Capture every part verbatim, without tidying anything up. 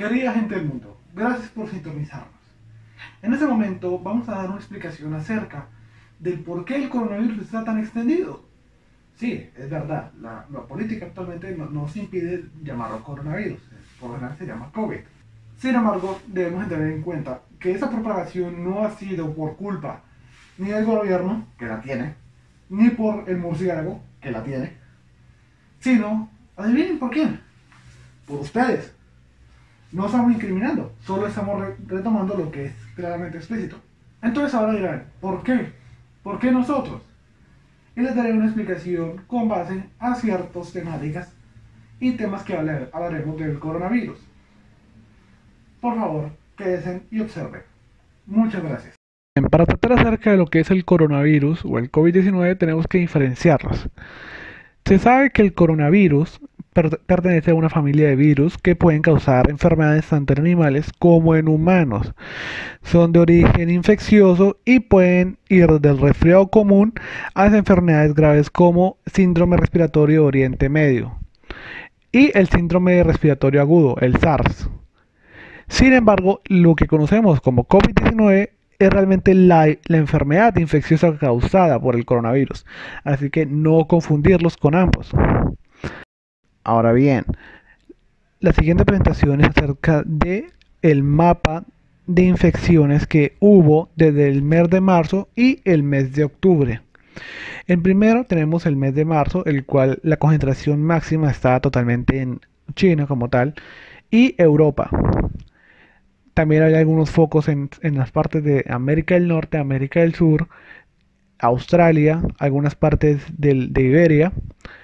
Querida gente del mundo, gracias por sintonizarnos. En este momento vamos a dar una explicación acerca del por qué el coronavirus está tan extendido. Sí, es verdad, la, la política actualmente no, nos impide llamarlo coronavirus, por lo general se llama COVID. Sin embargo, debemos tener en cuenta que esa propagación no ha sido por culpa ni del gobierno, que la tiene, ni por el murciélago, que la tiene, sino, adivinen por quién, por ustedes. No estamos incriminando, solo estamos re retomando lo que es claramente explícito. Entonces ahora dirán, ¿por qué? ¿Por qué nosotros? Y les daré una explicación con base a ciertas temáticas y temas que hablar, hablaremos del coronavirus. Por favor, quédense y observen. Muchas gracias. Para tratar acerca de lo que es el coronavirus o el COVID diecinueve tenemos que diferenciarlos. Se sabe que el coronavirus per pertenece a una familia de virus que pueden causar enfermedades tanto en animales como en humanos. Son de origen infeccioso y pueden ir del resfriado común a las enfermedades graves como síndrome respiratorio de Oriente Medio y el síndrome respiratorio agudo, el SARS. Sin embargo, lo que conocemos como COVID diecinueve es realmente la, la enfermedad infecciosa causada por el coronavirus, así que no confundirlos con ambos. Ahora bien, la siguiente presentación es acerca de el mapa de infecciones que hubo desde el mes de marzo y el mes de octubre. En primero tenemos el mes de marzo, el cual la concentración máxima está totalmente en China como tal y Europa. También hay algunos focos en, en las partes de América del Norte, América del Sur, Australia, algunas partes del, de Iberia,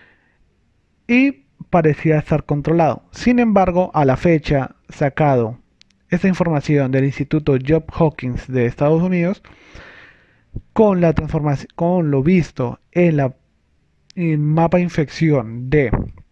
y parecía estar controlado. Sin embargo, a la fecha sacado esta información del Instituto Johns Hopkins de Estados Unidos, con la transformación, con lo visto en la en mapa infección de,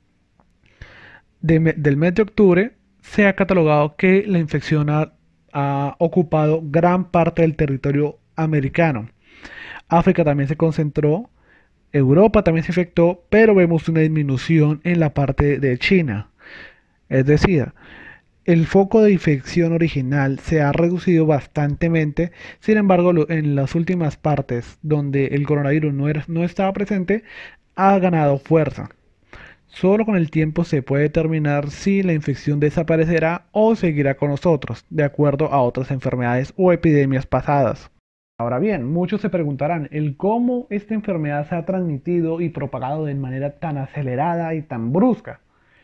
de, del mes de octubre, se ha catalogado que la infección ha, ha ocupado gran parte del territorio americano. África también se concentró, Europa también se infectó, pero vemos una disminución en la parte de China. Es decir, el foco de infección original se ha reducido bastantemente, sin embargo, en las últimas partes donde el coronavirus no, era, no estaba presente, ha ganado fuerza. Solo con el tiempo se puede determinar si la infección desaparecerá o seguirá con nosotros, de acuerdo a otras enfermedades o epidemias pasadas. Ahora bien, muchos se preguntarán el cómo esta enfermedad se ha transmitido y propagado de manera tan acelerada y tan brusca.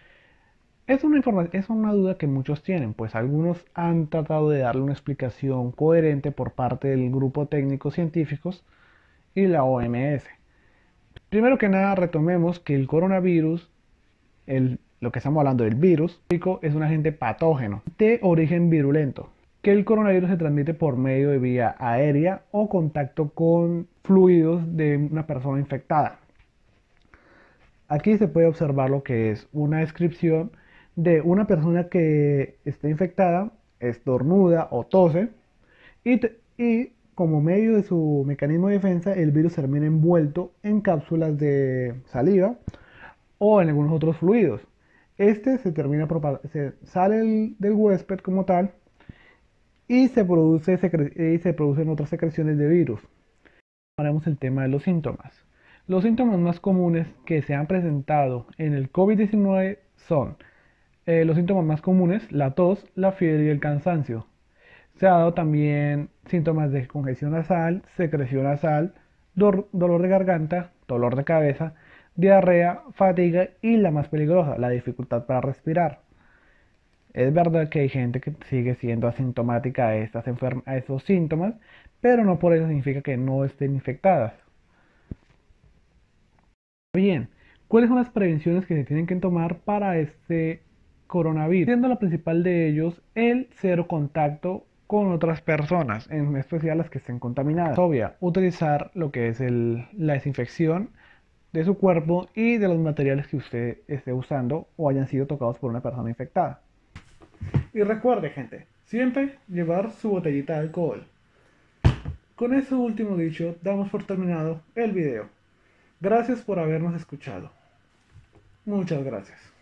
Es una, es una duda que muchos tienen, pues algunos han tratado de darle una explicación coherente por parte del grupo técnico científicos y la O M S. Primero que nada, retomemos que el coronavirus, el, lo que estamos hablando del virus, es un agente patógeno de origen virulento, que el coronavirus se transmite por medio de vía aérea o contacto con fluidos de una persona infectada. Aquí se puede observar lo que es una descripción de una persona que está infectada, estornuda o tose y, y como medio de su mecanismo de defensa el virus termina envuelto en cápsulas de saliva o en algunos otros fluidos. Este se termina se sale el, del huésped como tal y se, produce, y se producen otras secreciones de virus. Haremos el tema de los síntomas. Los síntomas más comunes que se han presentado en el COVID diecinueve son eh, los síntomas más comunes, la tos, la fiebre y el cansancio. Se ha dado también síntomas de congestión nasal, secreción nasal, do dolor de garganta, dolor de cabeza, diarrea, fatiga y la más peligrosa, la dificultad para respirar. Es verdad que hay gente que sigue siendo asintomática a, estas a estos síntomas, pero no por eso significa que no estén infectadas. Bien, ¿cuáles son las prevenciones que se tienen que tomar para este coronavirus? Siendo la principal de ellos el cero contacto con otras personas, en especial las que estén contaminadas. Obvia, utilizar lo que es el, la desinfección de su cuerpo y de los materiales que usted esté usando o hayan sido tocados por una persona infectada. Y recuerde, gente, siempre llevar su botellita de alcohol. Con eso último dicho, damos por terminado el video. Gracias por habernos escuchado. Muchas gracias.